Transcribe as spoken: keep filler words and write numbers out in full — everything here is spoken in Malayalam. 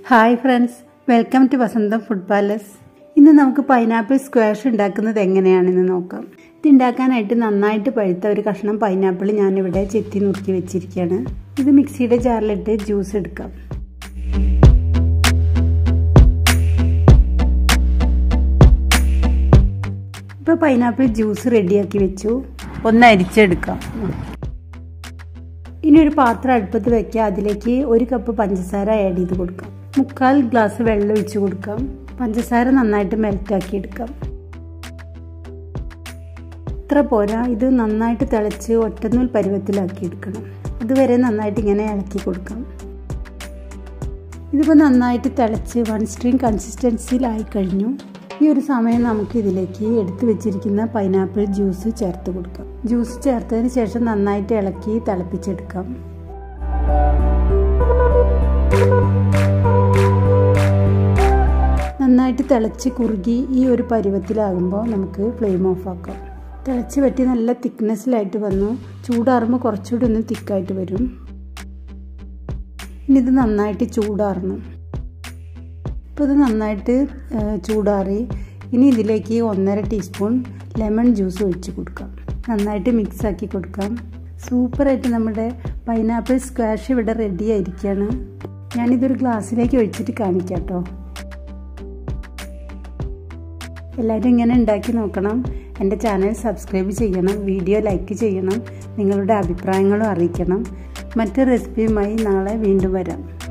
Hi friends, welcome to Vasantham food palace. ഇന്ന് നമുക്ക് പൈനാപ്പിൾ സ്ക്വാഷ് ഉണ്ടാക്കുന്നത് എങ്ങനെയാണെന്ന് നോക്കാം. ഇത് ഉണ്ടാക്കാനായിട്ട് നന്നായിട്ട് പഴുത്ത ഒരു കഷ്ണം പൈനാപ്പിൾ ഞാനിവിടെ ചെത്തി നുറുക്കി വെച്ചിരിക്കുകയാണ്. ഇത് മിക്സിയുടെ ജാറിലിട്ട് ജ്യൂസ് എടുക്കാം. ഇപ്പോൾ പൈനാപ്പിൾ ജ്യൂസ് റെഡിയാക്കി വെച്ചു. ഒന്ന് അരിച്ചെടുക്കാം. ഇനി ഒരു പാത്രം അടുപ്പത്ത് വെക്കുക. അതിലേക്ക് ഒരു കപ്പ് പഞ്ചസാര ആഡ് ചെയ്ത് കൊടുക്കാം. മുക്കാൽ ഗ്ലാസ് വെള്ളം ഒഴിച്ച് കൊടുക്കാം. പഞ്ചസാര നന്നായിട്ട് മെൽറ്റാക്കി എടുക്കാം. ഇത്ര പോരാ, ഇത് നന്നായിട്ട് തിളച്ച് ഒറ്റനൂൽ പരുവത്തിലാക്കി എടുക്കണം. അതുവരെ നന്നായിട്ട് ഇങ്ങനെ ഇളക്കി കൊടുക്കാം. ഇതിപ്പോൾ നന്നായിട്ട് തിളച്ച് വൺ സ്ട്രീം കൺസിസ്റ്റൻസിയിലായി കഴിഞ്ഞു. ഈ ഒരു സമയം നമുക്ക് ഇതിലേക്ക് എടുത്തു വെച്ചിരിക്കുന്ന പൈനാപ്പിൾ ജ്യൂസ് ചേർത്ത് കൊടുക്കാം. ജ്യൂസ് ചേർത്തതിന് ശേഷം നന്നായിട്ട് ഇളക്കി തിളപ്പിച്ചെടുക്കാം. നന്നായിട്ട് തിളച്ച് കുറുകി ഈ ഒരു പരുവത്തിലാകുമ്പോൾ നമുക്ക് ഫ്ലെയിം ഓഫ് ആക്കാം. തിളച്ച് വറ്റി നല്ല തിക്നെസ്സിലായിട്ട് വന്നു. ചൂടാറുമ്പോൾ കുറച്ചുകൂടി ഒന്ന് തിക്കായിട്ട് വരും. ഇനി ഇത് നന്നായിട്ട് ചൂടാറണം. ഇപ്പോൾ ഇത് നന്നായിട്ട് ചൂടാറി. ഇനി ഇതിലേക്ക് ഒന്നര ടീസ്പൂൺ ലെമൺ ജ്യൂസ് ഒഴിച്ച് കൊടുക്കാം. നന്നായിട്ട് മിക്സാക്കി കൊടുക്കാം. സൂപ്പറായിട്ട് നമ്മുടെ പൈനാപ്പിൾ സ്ക്വാഷ് ഇവിടെ റെഡി ആയിരിക്കുകയാണ്. ഞാനിതൊരു ഗ്ലാസ്സിലേക്ക് ഒഴിച്ചിട്ട് കാണിക്കാം കേട്ടോ. എല്ലാവരും ഇങ്ങനെ ഉണ്ടാക്കി നോക്കണം. എൻ്റെ ചാനൽ സബ്സ്ക്രൈബ് ചെയ്യണം, വീഡിയോ ലൈക്ക് ചെയ്യണം, നിങ്ങളുടെ അഭിപ്രായങ്ങളും അറിയിക്കണം. മറ്റൊരു റെസിപ്പിയുമായി നാളെ വീണ്ടും വരാം.